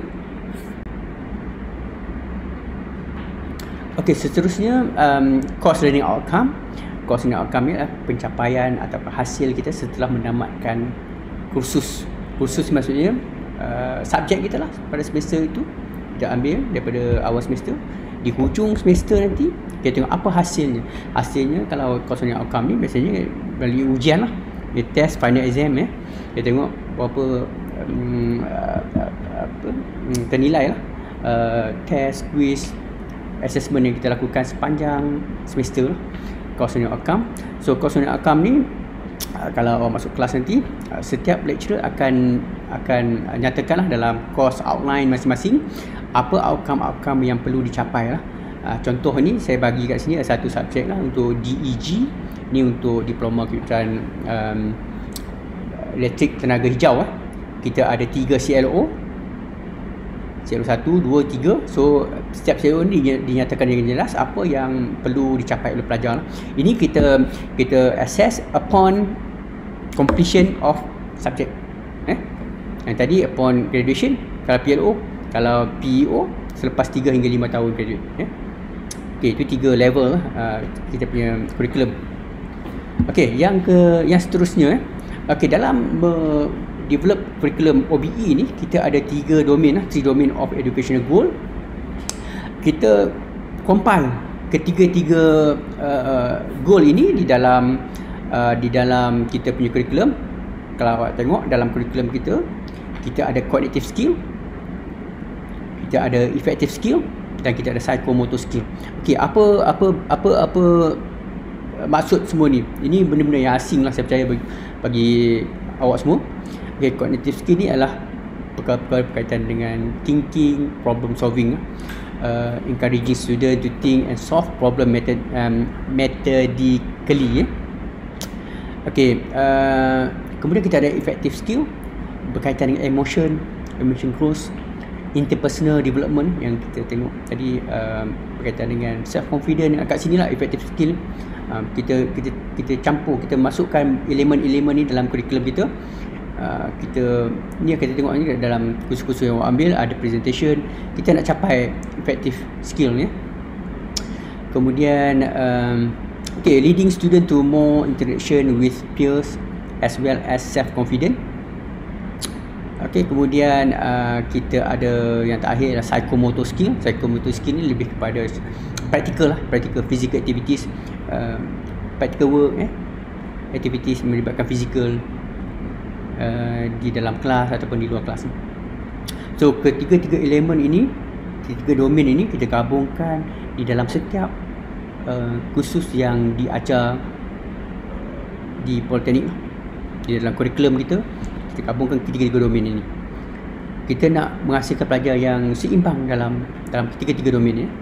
Okey, seterusnya um, course learning outcome. Course learning outcome ni adalah pencapaian atau hasil kita setelah menamatkan kursus. Kursus maksudnya uh, subjek kita lah pada semester itu kita ambil daripada awal semester. Di hujung semester nanti kita tengok apa hasilnya. Hasilnya kalau course learning outcome ni biasanya melalui ujian lah. Dia test final exam ya. Kita tengok berapa um, uh, apa um, ternilai lah uh, test, quiz, assessment yang kita lakukan sepanjang semester lah. Course learning outcome. So course learning outcome ni uh, kalau awak masuk kelas nanti uh, setiap lecturer akan akan uh, nyatakanlah dalam course outline masing-masing apa outcome-outcome yang perlu dicapai lah. Uh, contoh ni saya bagi kat sini ada satu subjek lah untuk D E G ni, untuk diploma kejuruteraan um, elektrik tenaga hijau lah. Kita ada tiga C L O, C L O satu, dua, tiga. So setiap C L O ni dinyatakan dengan jelas apa yang perlu dicapai oleh pelajar lah. Ini kita kita assess upon completion of subject. Eh? Yang tadi upon graduation, kalau P L O, kalau P E O selepas tiga hingga lima tahun graduate. Eh? Okey, itu tiga level lah uh, kita punya kurikulum. Okey, yang ke yang seterusnya eh. Okey, dalam uh, develop kurikulum O B E ni kita ada tiga domain lah, three domain of educational goal. Kita compile ketiga-tiga uh, goal ini di dalam uh, di dalam kita punya kurikulum. Kalau awak tengok dalam kurikulum kita, kita ada cognitive skill, kita ada effective skill, dan kita ada psychomotor skill. Okey, apa apa apa apa maksud semua ni? Ini benda-benda yang asing lah saya percaya bagi, bagi awak semua. Okay, cognitive skill ni adalah perkara-perkara berkaitan dengan thinking, problem solving, uh, encouraging student to think and solve problem method um, methodically. Eh. Okay, uh, kemudian kita ada effective skill berkaitan dengan emotion, emotion growth, interpersonal development yang kita tengok tadi, uh, berkaitan dengan self confidence. Kat sini lah effective skill. Uh, kita kita kita campur, kita masukkan elemen-elemen ni dalam kurikulum kita. Uh, kita ni yang kita tengok ni dalam kursus-kursus yang awak ambil ada presentation. Kita nak capai effective skill ni. Kemudian um, okay, leading student to more interaction with peers as well as self confident. Okay, kemudian uh, kita ada yang terakhir adalah psychomotor skill. Psychomotor skill ni lebih kepada practical lah, practical physical activities, uh, practical work eh, activities melibatkan physical uh, di dalam kelas ataupun di luar kelas. So ketiga-tiga elemen ini, ketiga domain ini kita gabungkan di dalam setiap uh, kursus yang diajar di Politeknik, di dalam kurikulum kita. Kita gabungkan ketiga-tiga domain ini. Kita nak menghasilkan pelajar yang seimbang dalam dalam ketiga-tiga domain ini.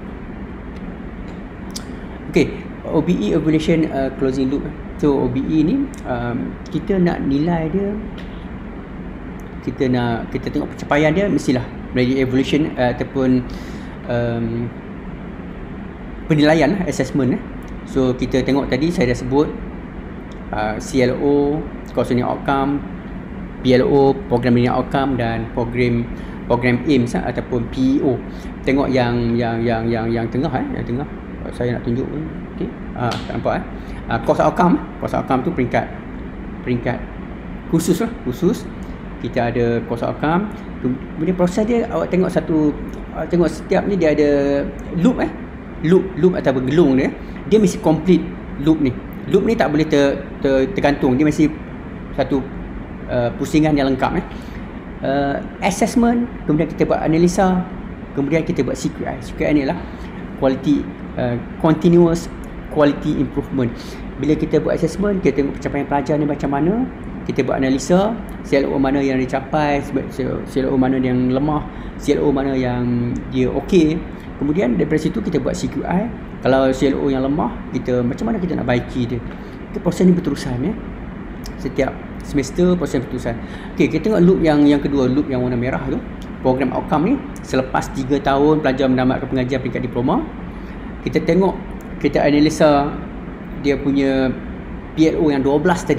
Okey, O B E evaluation uh, closing loop. So O B E ni um, kita nak nilai dia, kita nak kita tengok pencapaian dia mestilah melalui evaluation uh, ataupun um, penilaian, assessment. Eh. So kita tengok tadi saya dah sebut uh, C L O, course learning outcome, P L O, program learning outcome, dan program program aims lah, ataupun P E O. Tengok yang yang yang yang yang tengah eh, yang tengah saya nak tunjuk. Okey. Ah, tak nampak eh. Ah, course outcome, course outcome tu peringkat peringkat khusus lah, khusus. Kita ada course outcome. Kemudian proses dia awak tengok satu, awak tengok setiap ni dia ada loop eh. Loop loop atau gelung dia. Dia mesti complete loop ni. Loop ni tak boleh ter, ter, tergantung. Dia mesti satu uh, pusingan yang lengkap eh. Uh, assessment, kemudian kita buat analisa, kemudian kita buat C Q I. C Q I ni lah quality uh, continuous quality improvement. Bila kita buat assessment, kita tengok pencapaian pelajar ni macam mana, kita buat analisa C L O mana yang dicapai, C L O mana yang lemah, C L O mana yang dia okey. Kemudian daripada situ kita buat C Q I. Kalau C L O yang lemah, kita macam mana kita nak baiki dia. Itu proses ni berterusan ya. Setiap semester proses berterusan. Okey, kita tengok loop yang yang kedua, loop yang warna merah tu. Program outcome ni selepas tiga tahun pelajar menamatkan pengajian peringkat diploma, kita tengok, kita analisa dia punya P L O yang dua belas tadi.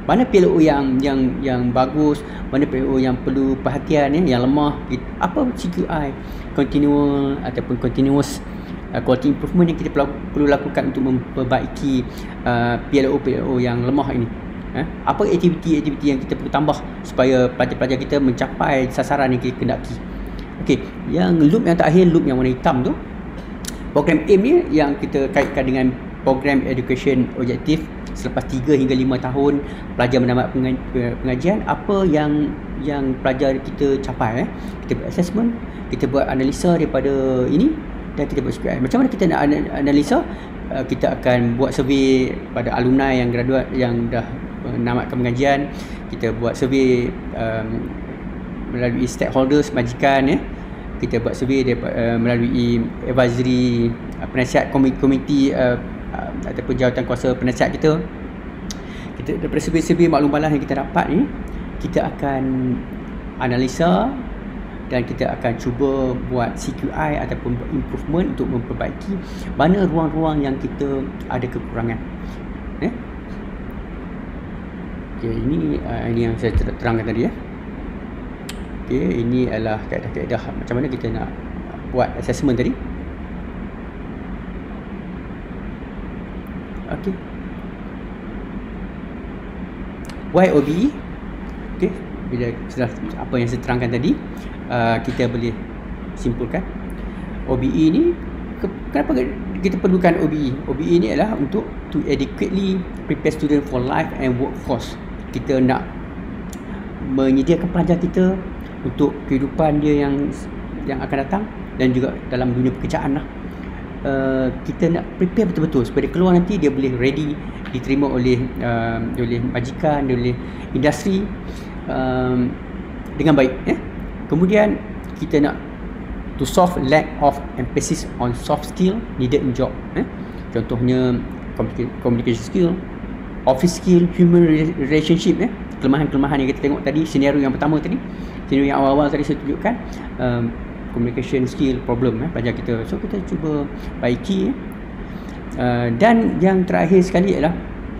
mana P L O yang yang yang bagus, mana P L O yang perlu perhatian ya, yang lemah, apa C Q I, continual ataupun continuous uh, quality improvement yang kita perlu, perlu lakukan untuk memperbaiki uh, P L O P L O yang lemah ini. Eh? Apa aktiviti-aktiviti yang kita perlu tambah supaya pelajar-pelajar kita mencapai sasaran yang kita kendaki. Okey, yang loop yang terakhir, loop yang warna hitam tu, program A I M ni yang kita kaitkan dengan program education objektif. Selepas tiga hingga lima tahun pelajar mendapat pengajian, apa yang yang pelajar kita capai eh? Kita buat assessment, kita buat analisa daripada ini dan kita buat C Q I. Macam mana kita nak analisa? Uh, kita akan buat survey pada alumni yang graduate yang dah menamatkan pengajian. Kita buat survey um, melalui stakeholders majikan ya. Kita buat survey daripada, uh, melalui advisory uh, penasihat komiti uh, uh, ataupun jawatan kuasa penasihat kita. Kita daripada survey-survey maklum-maklum yang kita dapat ni, kita akan analisa dan kita akan cuba buat C Q I ataupun improvement untuk memperbaiki mana ruang-ruang yang kita ada kekurangan. Eh? Okay, ini uh, ini yang saya terangkan tadi ya. Okay, ini adalah kaedah-kaedah macam mana kita nak buat assessment tadi. Okay. Why O B E? Okay, bila sudah apa yang saya terangkan tadi, uh, kita boleh simpulkan O B E ni ke, kenapa kita perlukan O B E? O B E ni adalah untuk to adequately prepare student for life and workforce. Kita nak menyediakan pelajar kita untuk kehidupan dia yang yang akan datang dan juga dalam dunia pekerjaan lah. Uh, kita nak prepare betul-betul supaya dia keluar nanti dia boleh ready, diterima oleh uh, oleh majikan, oleh industri um, dengan baik eh? Kemudian kita nak to solve lack of emphasis on soft skill needed in job eh? Contohnya communication skill, office skill, human relationship eh? Kelemahan-kelemahan yang kita tengok tadi, senario yang pertama tadi, senario yang awal-awal tadi saya tunjukkan, um, communication skill problem eh, pelajar kita. So kita cuba baiki eh. uh, dan yang terakhir sekali ialah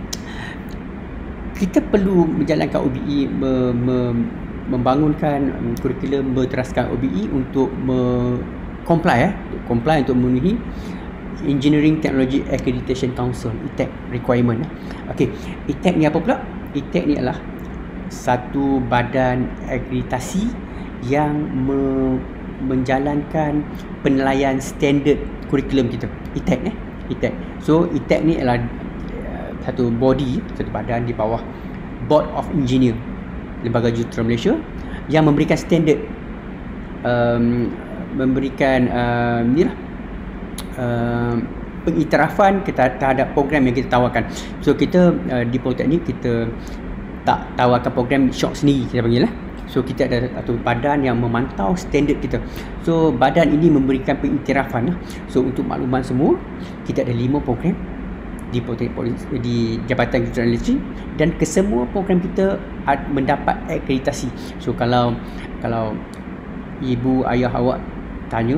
kita perlu menjalankan O B E, me, me, membangunkan um, kurikulum, berteraskan O B E untuk me, comply eh, comply untuk memenuhi Engineering Technology Accreditation Council E T A C requirement eh. Okey, E T A C ni apa pula? E T A C ni adalah satu badan akreditasi yang me, menjalankan penilaian standard kurikulum kita. E T A C eh, E T A C. So E T A C ni adalah uh, satu body, satu badan di bawah Board of Engineer Lembaga Jurutera Malaysia yang memberikan standard, um, memberikan uh, ni lah uh, pengiktirafan kita terhadap program yang kita tawarkan. So kita uh, di Politeknik kita tak tawarkan program syok sendiri, kita panggil lah. So kita ada satu badan yang memantau standard kita. So badan ini memberikan pengiktirafan. So untuk makluman semua, kita ada lima program di di Jabatan Jurutera Elektrik dan kesemua program kita mendapat akreditasi. So kalau kalau ibu ayah awak tanya,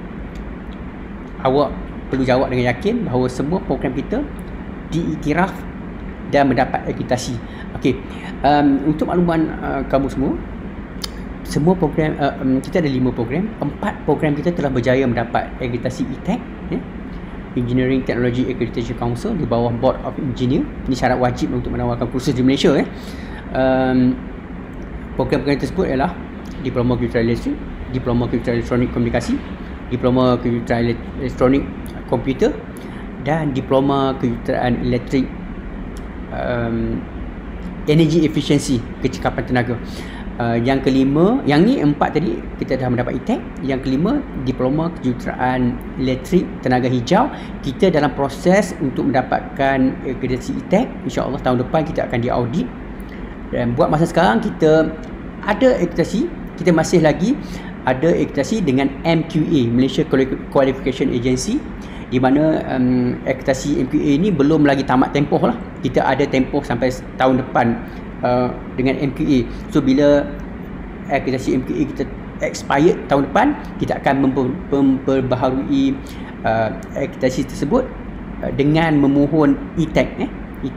awak perlu jawab dengan yakin bahawa semua program kita diiktiraf dan mendapat akreditasi. Okey, um, untuk makluman uh, kamu semua, semua program uh, um, kita ada lima program. Empat program kita telah berjaya mendapat akreditasi E T A C eh? Engineering Technology Accreditation Council di bawah Board of Engineer. Ini syarat wajib untuk menawarkan kursus di Malaysia eh? um, Program-program tersebut ialah Diploma Kejuruteraan Elektrik, Diploma Kejuruteraan Elektronik Komunikasi, Diploma Kejuruteraan Elektronik Komputer dan Diploma Kejuruteraan Elektrik um, Energy Efficiency, Kecekapan Tenaga. Uh, yang kelima, yang ni empat tadi kita dah mendapat E T A C. Yang kelima, Diploma Kejuruteraan Elektrik Tenaga Hijau. Kita dalam proses untuk mendapatkan akreditasi E T A C. InsyaAllah tahun depan kita akan diaudit. Dan buat masa sekarang kita ada akreditasi, kita masih lagi ada akreditasi dengan M Q A, Malaysia Qualification Agency, di mana um, akreditasi M Q A ni belum lagi tamat tempoh lah. Kita ada tempoh sampai tahun depan Uh, dengan M Q A. So bila akreditasi M Q A kita expired tahun depan, kita akan memperbaharui uh, akreditasi tersebut uh, dengan memohon E T A C eh? E T A C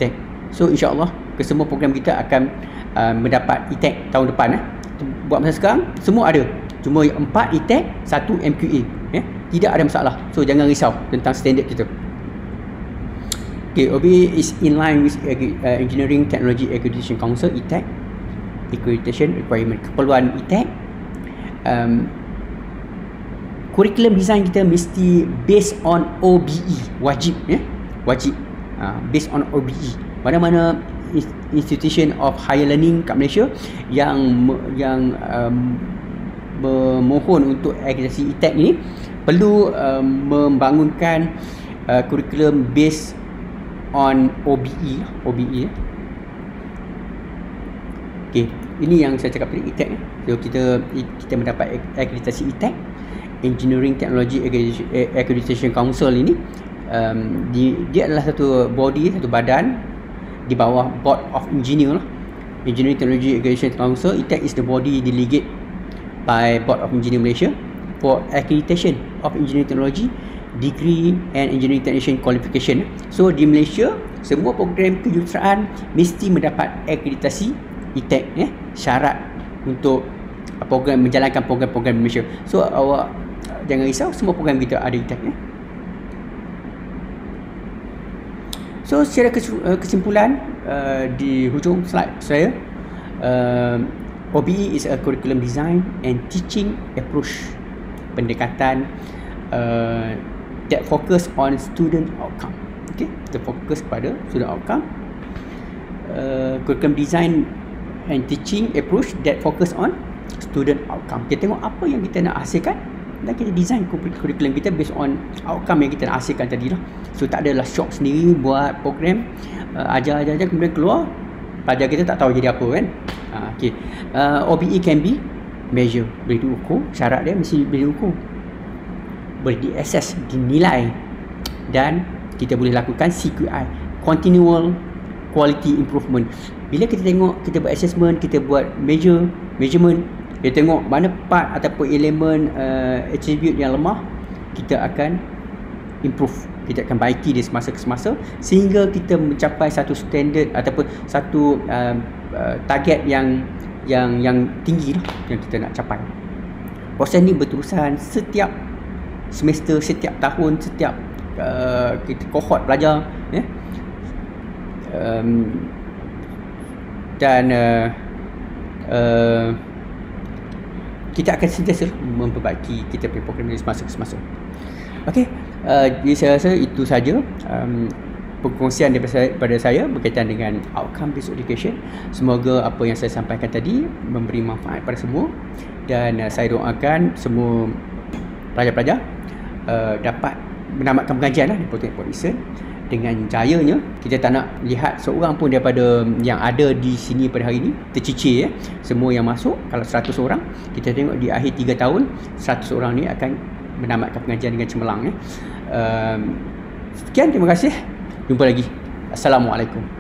So insya-Allah kesemua program kita akan uh, mendapat E T A C tahun depan eh. Buat masa sekarang semua ada. Cuma empat E T A C, satu M Q A eh. Tidak ada masalah. So jangan risau tentang standard kita. Okay, O B A is in line with uh, Engineering Technology Accreditation Council E T A C accreditation requirement. Keperluan E T A C, um, curriculum design kita mesti based on O B E, wajib ya, wajib uh, based on O B E. Mana-mana institution of higher learning kat Malaysia yang yang um, memohon untuk akreditasi E T A C ni perlu um, membangunkan uh, curriculum based on O B E, O B E. Okey, ini yang saya cakap tadi, E T A C. So kita kita mendapat akreditasi E T A C, Engineering Technology Accreditation Council ini. Um, di, dia adalah satu body, satu badan di bawah Board of Engineer lah. Engineering Technology Accreditation Council. E T A C is the body delegate by Board of Engineer Malaysia for accreditation of engineering technology, degree and engineering technician qualification. So di Malaysia semua program kejuruteraan mesti mendapat akreditasi E T A C ya, syarat untuk program menjalankan program-program di Malaysia. So awak jangan risau, semua program kita ada E T A C ya. So secara kesimpulan uh, di hujung slide saya, uh, O B E is a curriculum design and teaching approach, pendekatan uh, that focus on student outcome. Okay, kita fokus pada student outcome. Uh, curriculum design and teaching approach that focus on student outcome. Kita tengok apa yang kita nak hasilkan dan kita design curriculum kita based on outcome yang kita nak hasilkan tadi lah. So tak adalah shock sendiri buat program uh, ajar-ajar kemudian keluar pelajar kita tak tahu jadi apa kan. uh, okay. uh, O B E can be measure, boleh diukur, syarat dia mesti boleh diukur, boleh di-assess, dinilai, dan kita boleh lakukan C Q I, continual quality improvement. Bila kita tengok, kita buat assessment, kita buat measure, measurement, kita tengok mana part ataupun elemen uh, attribute yang lemah, kita akan improve, kita akan baiki dia semasa ke semasa sehingga kita mencapai satu standard ataupun satu uh, uh, target yang yang yang tinggi lah yang kita nak capai. Proses ni berterusan setiap semester, setiap tahun, setiap uh, kita kohort pelajar ya. Um, dan uh, uh, kita akan sentiasa memperbaiki kita punya program ini semasa ke semasa. Okey, uh, jadi saya rasa itu saja um, perkongsian daripada saya, daripada saya berkaitan dengan outcome based education. Semoga apa yang saya sampaikan tadi memberi manfaat pada semua, dan uh, saya doakan semua pelajar-pelajar uh, dapat menamatkan pengajian lah di Polytechnic Port Dickson dengan jayanya. Kita tak nak lihat seorang pun daripada yang ada di sini pada hari ini tercicir ya. Semua yang masuk, kalau seratus orang, kita tengok di akhir tiga tahun seratus orang ni akan menamatkan pengajian dengan cemerlang ya. Um, sekian, terima kasih. Jumpa lagi. Assalamualaikum.